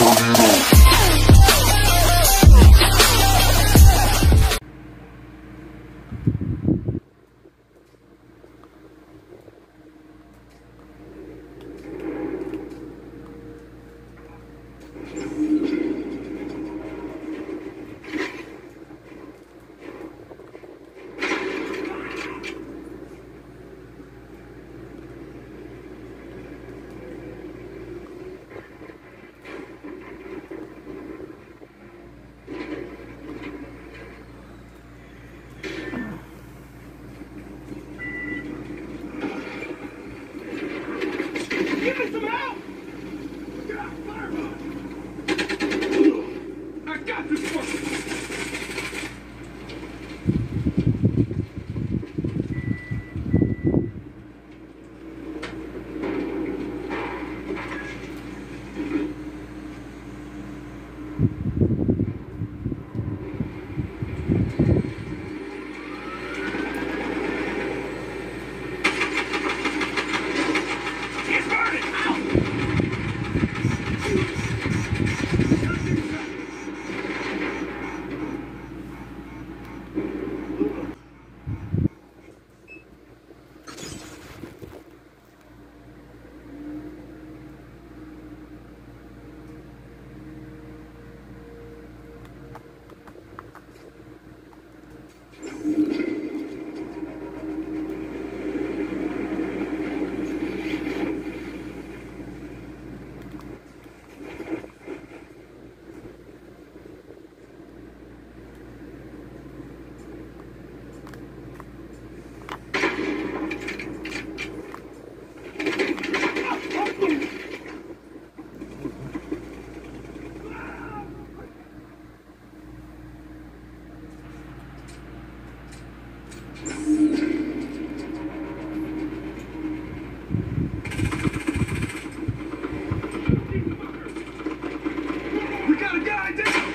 Give me some help! God, fireball! I got this fucker! We got a guy down!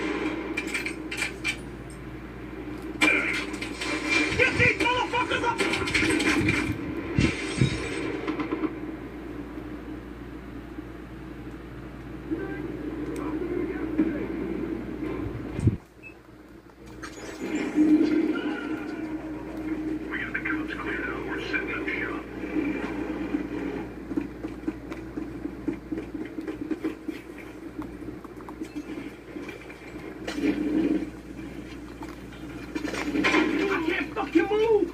Get these motherfuckers up! We got the cops cleared out. We're setting up shop. I can't fucking move!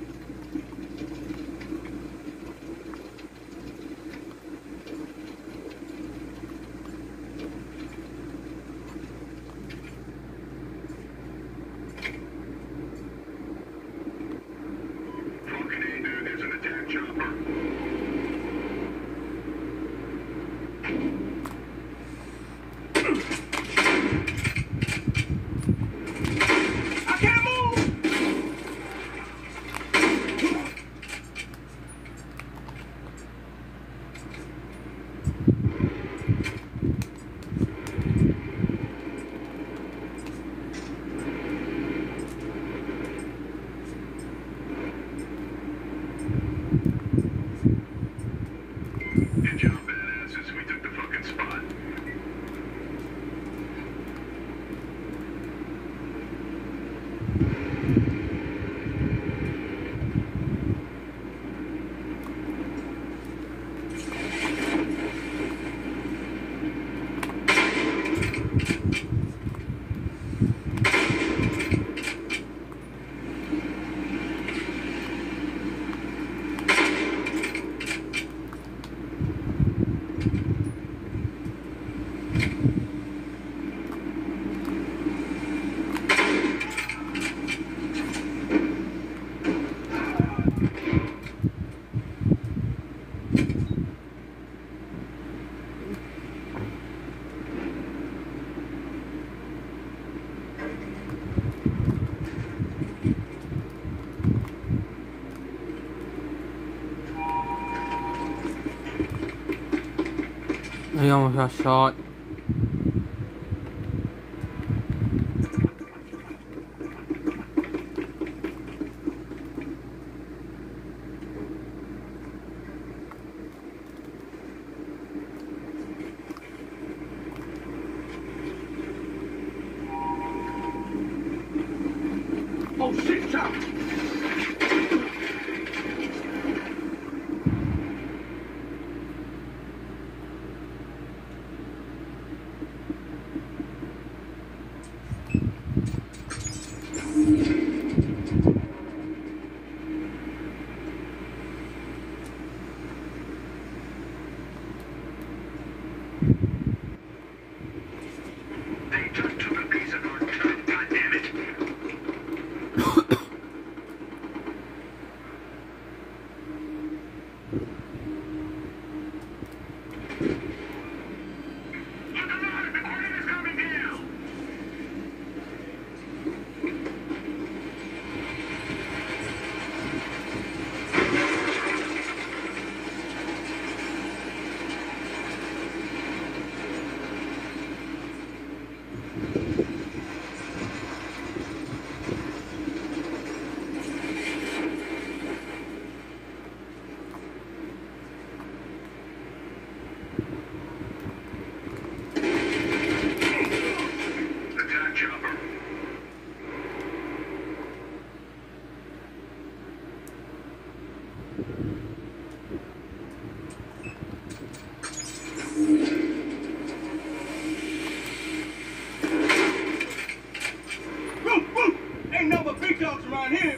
Fucking A, dude, there's an attack chopper. I can't move! Good job, badasses. We took the fucking spot. He almost got shot. Oh shit, chop! They just took a piece of our truck, goddammit. Look alive! The Queen is coming down! Attack chopper. Woo, woo! Ain't nothing but big dogs around here.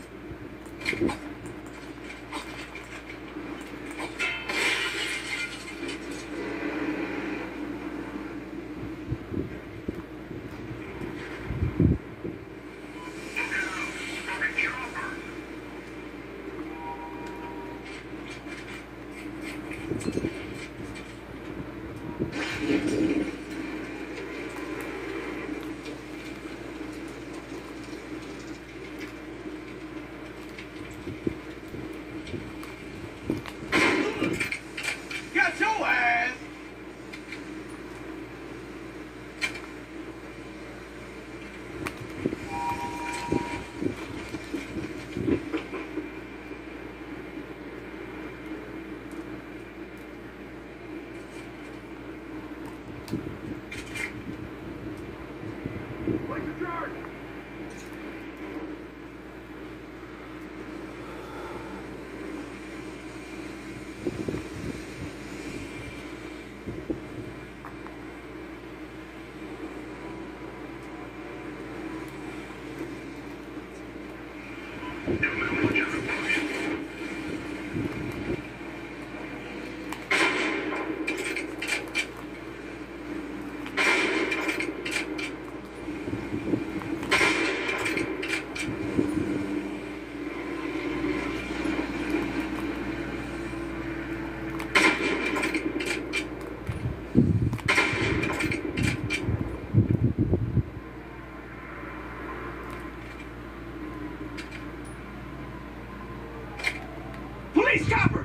Look out! Fucking chopper! Got your ass. What's the charge? Don't know much of a potion. Police chopper.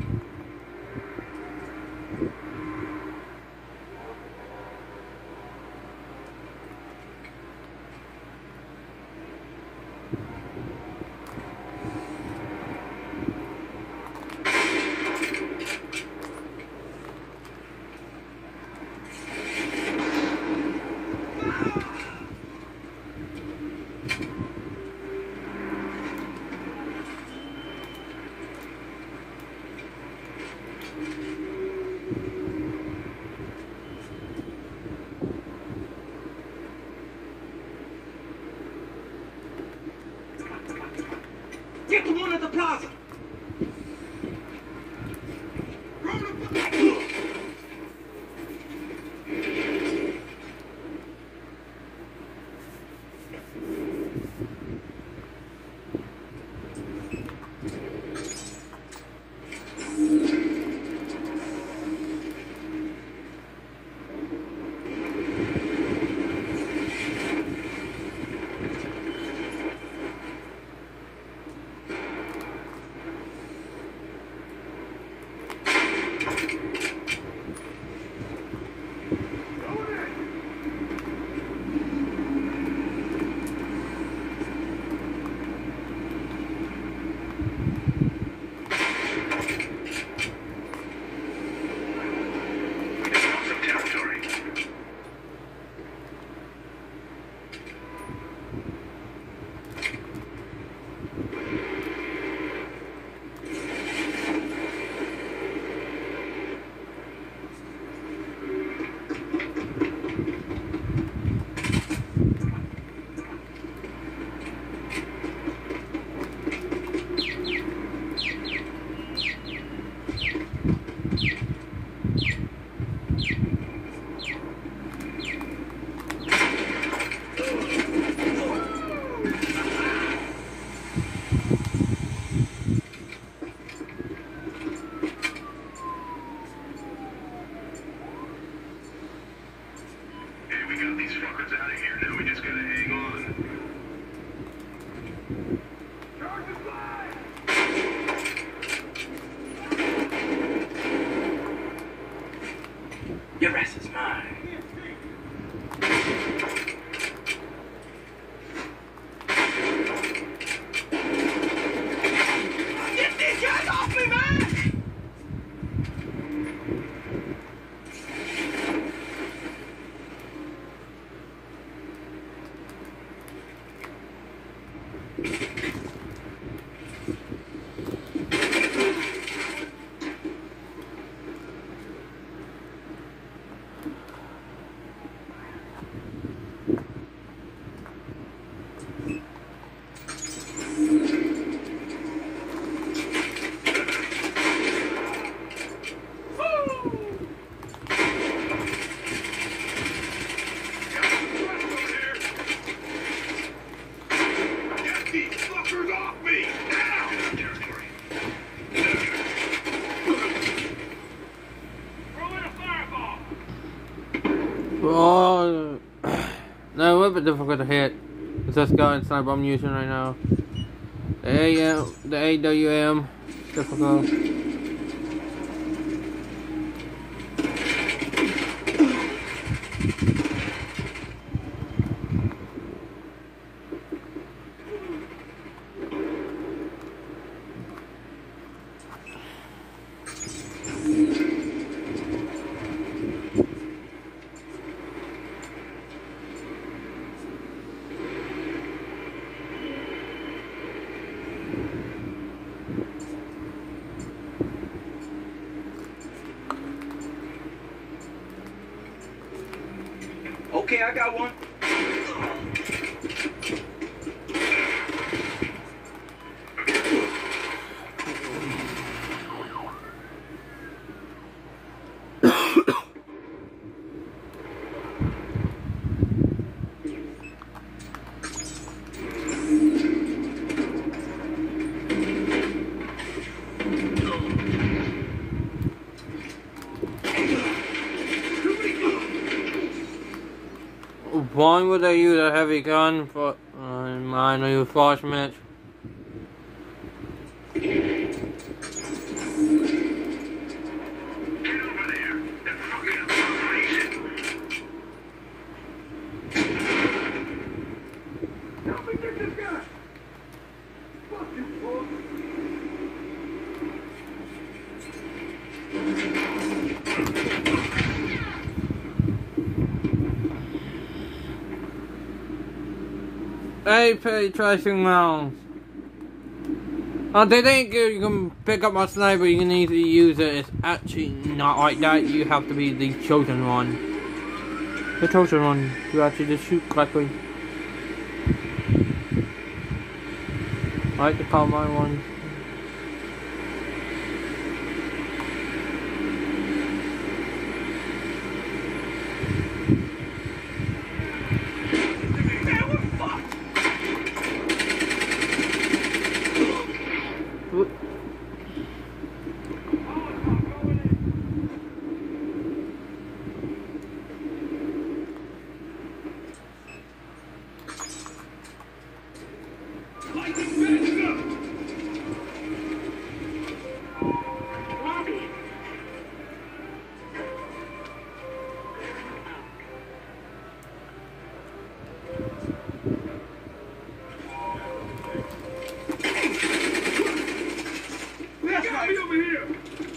Get the one at the plaza. We got these fuckers out of here. Now we just gotta hang on. Charge fly! Your ass is mine. Get these guys off me, man! Get these fuckers off me! Now! Territory. Throw in a fireball! Oh, no, a little bit difficult to hit. It's this gun sniper I'm using right now. The AWM, difficult. Okay, I got one. Why would they use a heavy gun for mine or use flash match? Get over there! That fucking operation! Help me get this guy! Fuck you, fool! AP tracing rounds. Oh, they think you can pick up my sniper, you can easily use it. It's actually not like that. You have to be the chosen one. The chosen one to actually just shoot correctly. I like the Columbine one. Man, we're fucked. That's right. Over here.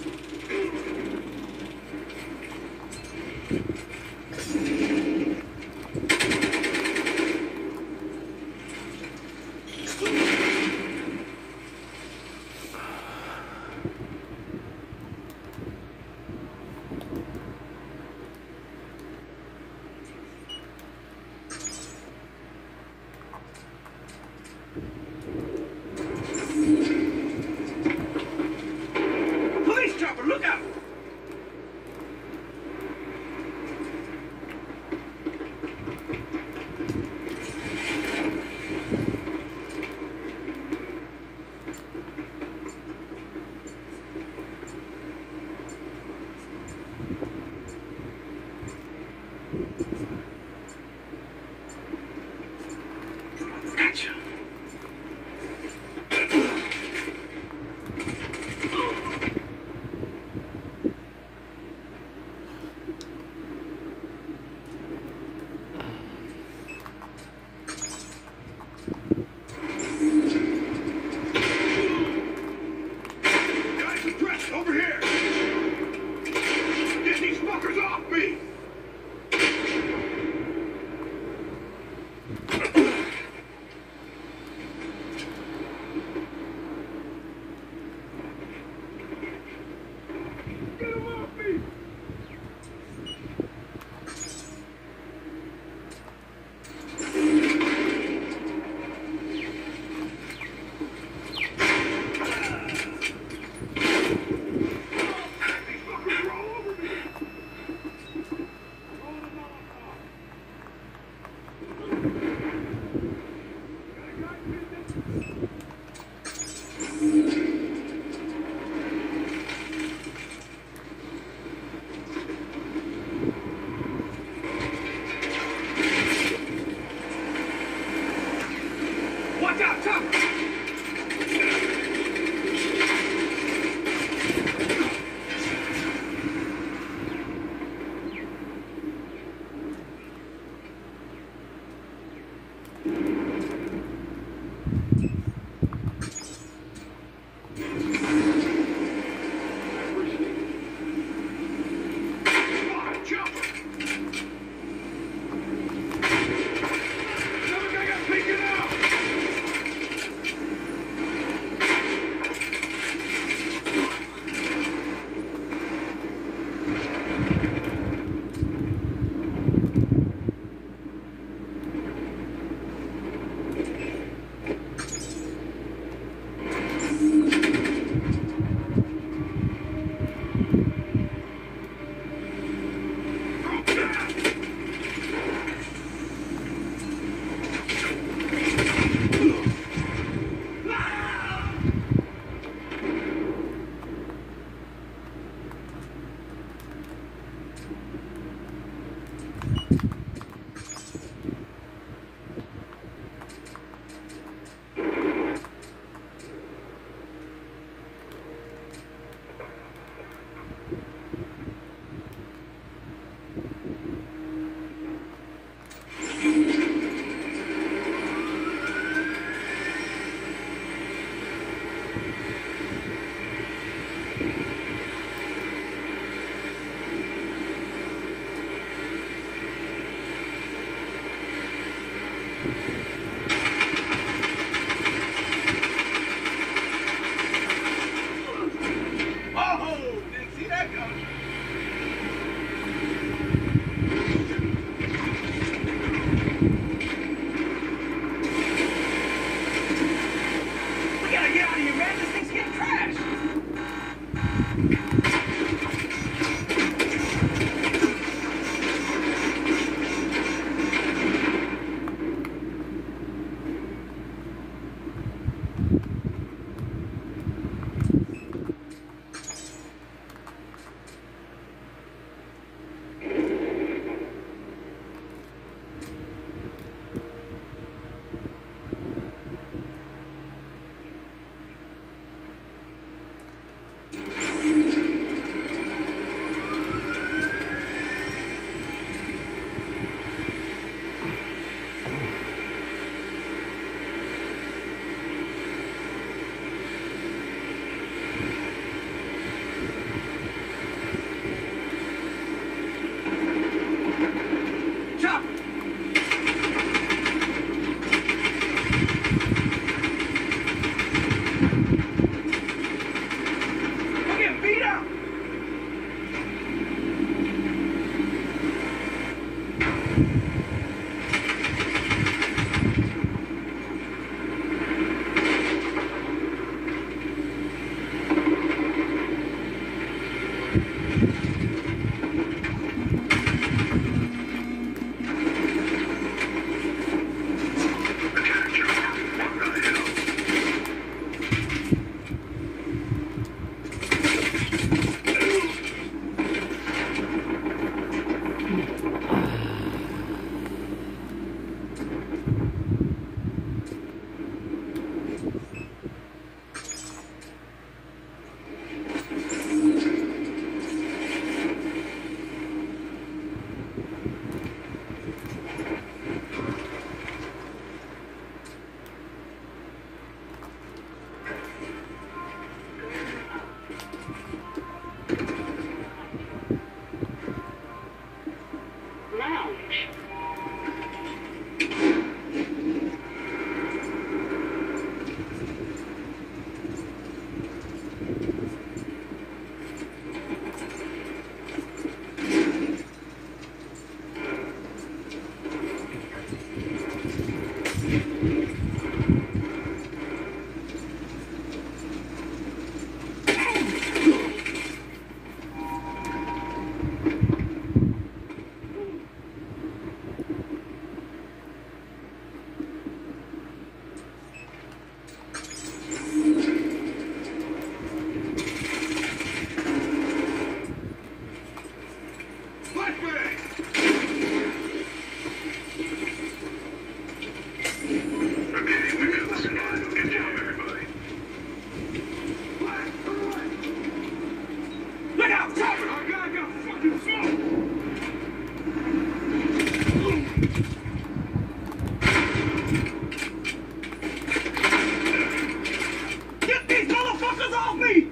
Police chopper, look out! Oh, didn't see that coming. We gotta get out of here, man. This thing's getting crashed. Chopper! We're getting beat up! Attack chopper. What the hell? Lounge. Flashbang! Okay, we got the spot. Good job, everybody. Look out, Chopper! Our guy got fucking smoked! Get these motherfuckers off me!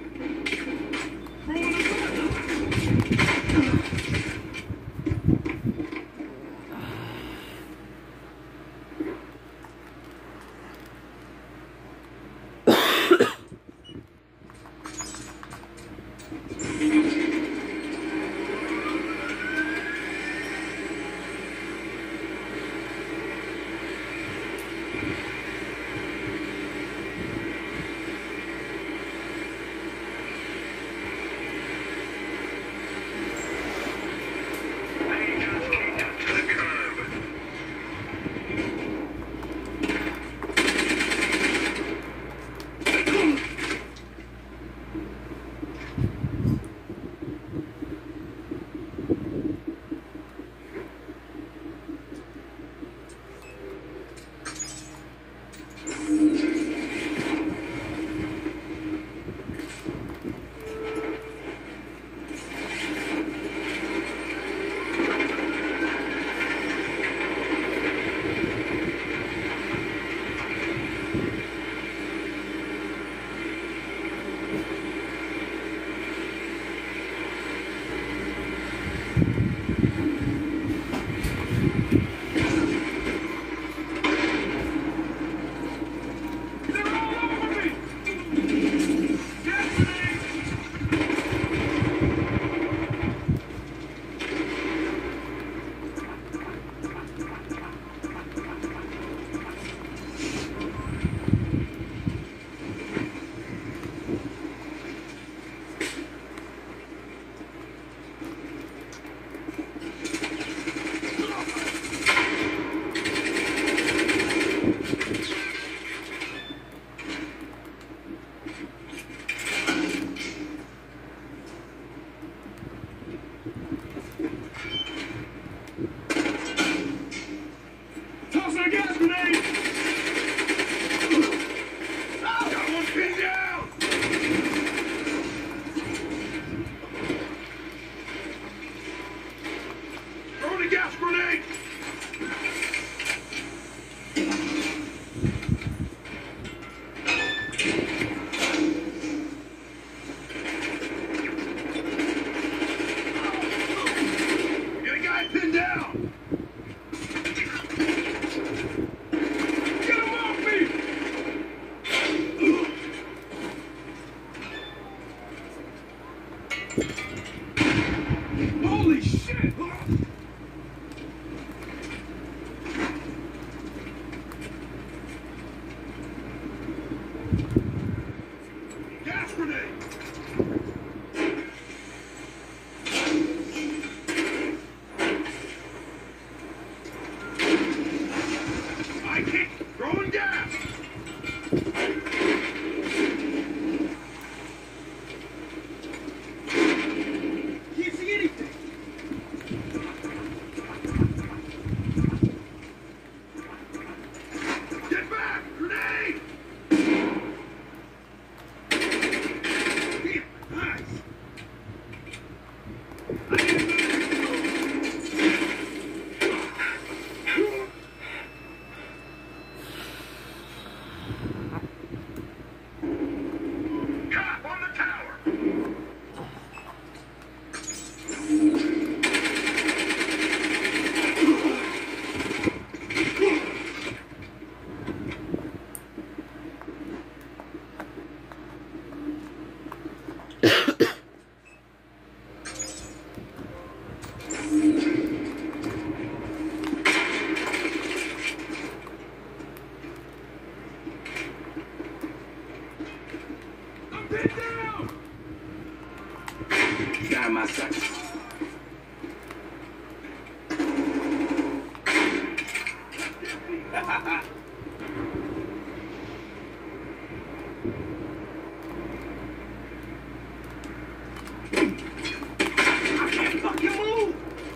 I can't fucking move.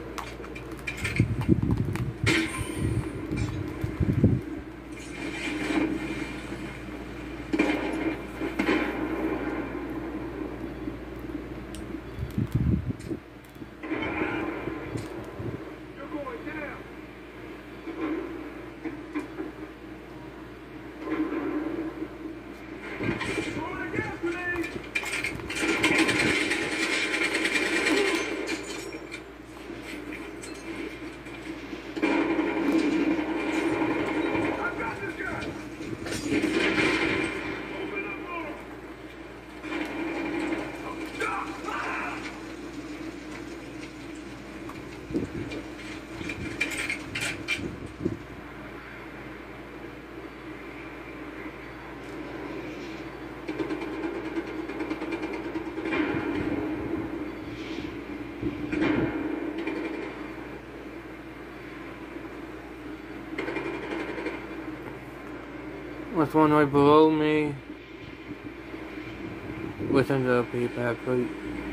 You're going down. Throwing a gas grenade. I've got this guy. Open up more. Ah! There's one right below me. Within the bad food.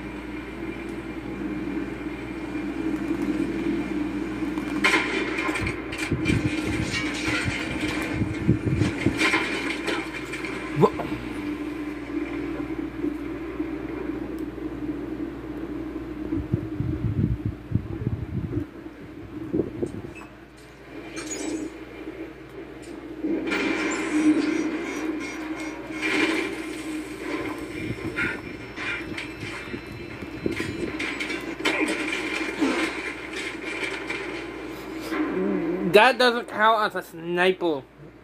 That doesn't count as a sniper.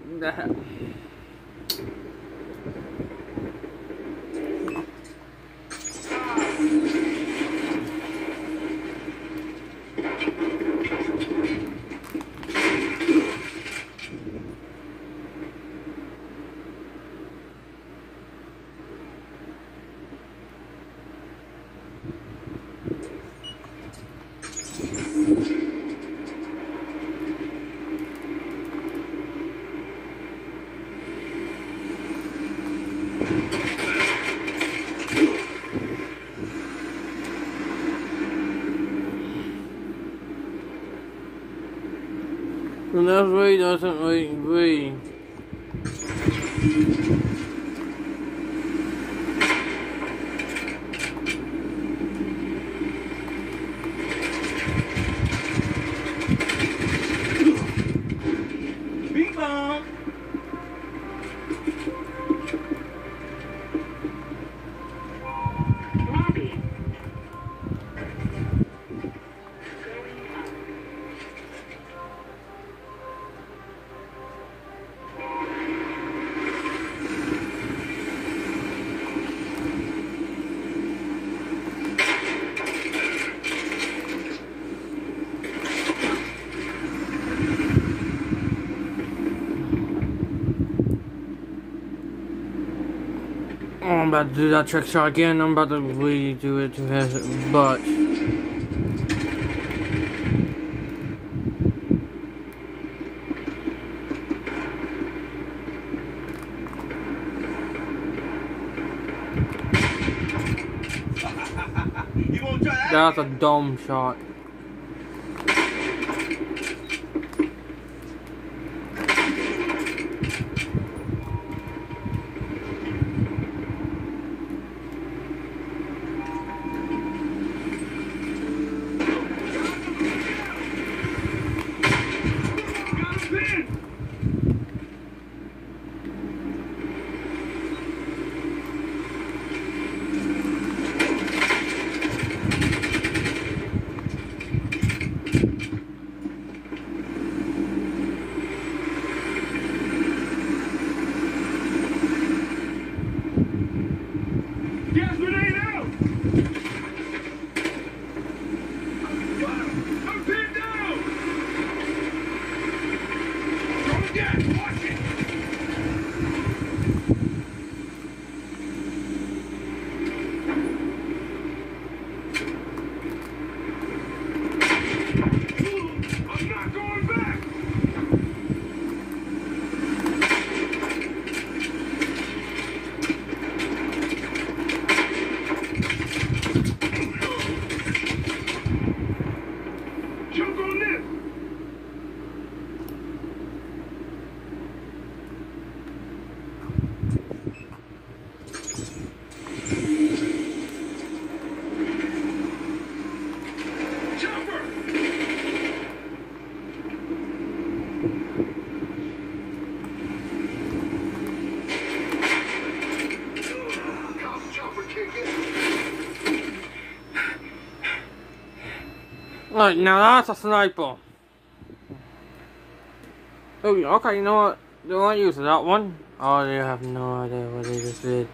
And that really doesn't really. Beat bomb. Lobby. Oh, I'm about to do that trick shot again. I'm about to really do it to his butt. You won't try that? That's a dumb shot. Got him pinned. Alright, now that's a sniper. Oh, okay, you know what? Do I use that one? Oh, they have no idea what they just did.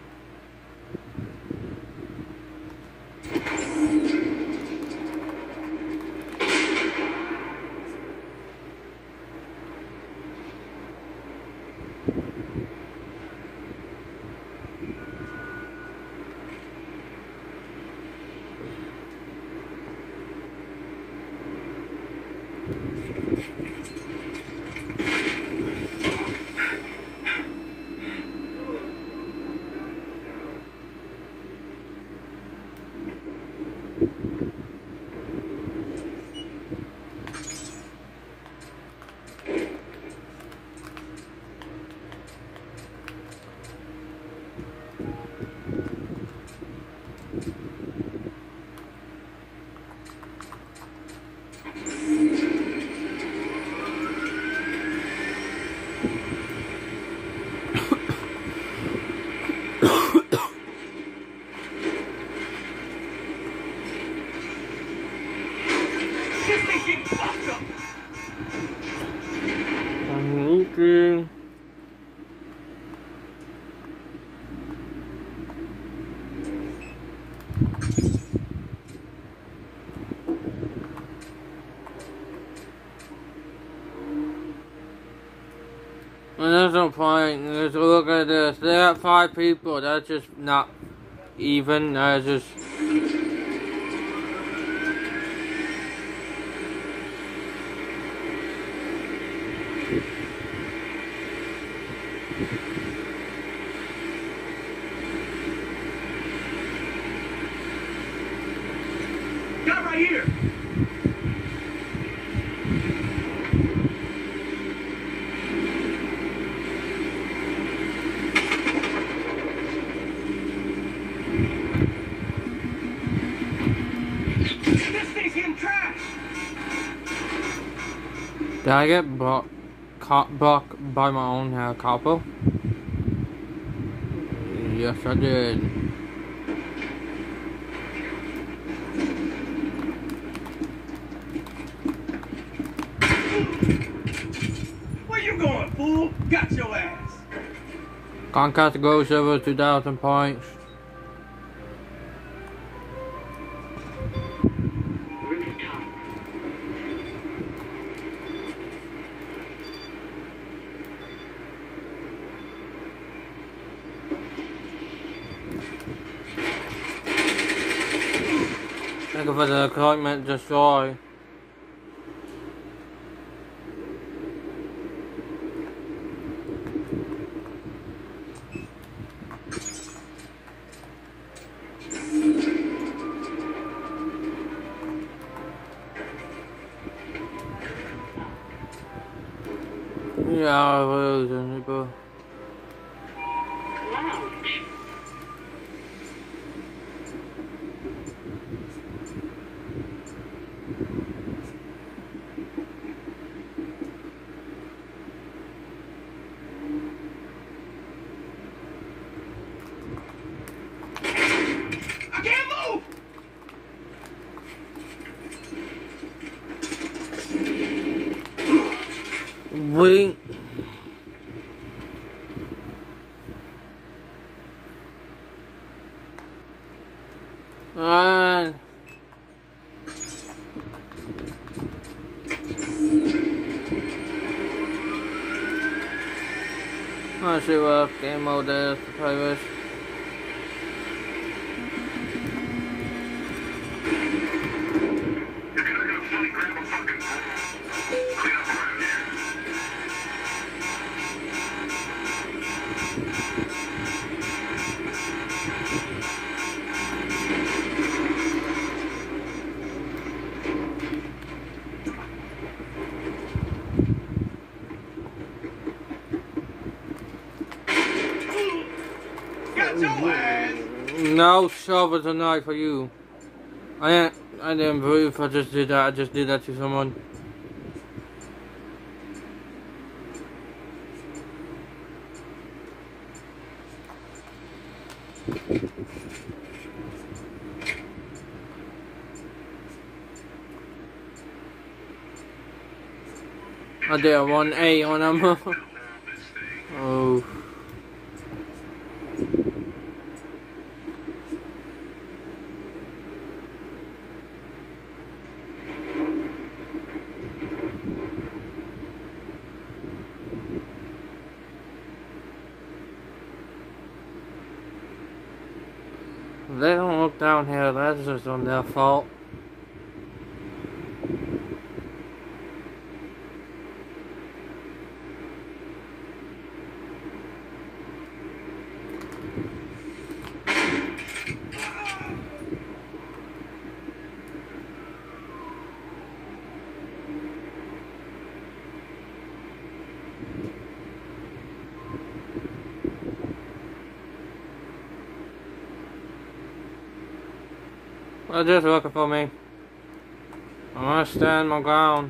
This thing's getting fucked up. Okay. And there's no point. Just look at this. They got 5 people. That's just not even. That's just. Got right here. This thing's getting trashed. Did I get bucked by my own helicopter? Yes, I did. Where you going, fool? Got your ass. Comcast Go server 2,000 points. Rooftop. Thank you for the equipment destroy. Yeah, I will, people. Lounge. I can't move. Wait. Let's see what game mode is to play with. If you're not gonna fight, grab a fucking clean up around here. Got your ass. No shovel tonight for you. I didn't believe I just did that. I just did that to someone. I did a 1A on them. Oh. They don't look down here, that's just on their fault. They're just looking for me. I must stand my ground.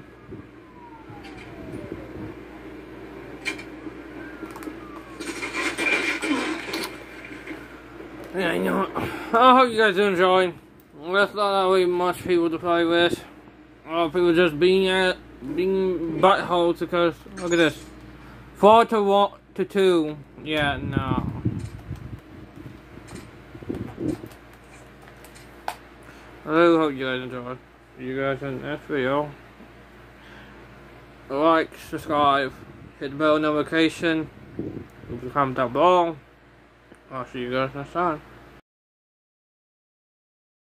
Yeah, you know what? I hope you guys enjoy. There's not really much people to play with. A lot of people just being buttholes because look at this. 4 to 2. Yeah, no. I really hope you guys enjoyed. See you guys in the next video. Like, subscribe, hit the bell notification, leave a comment down below. I'll see you guys next time.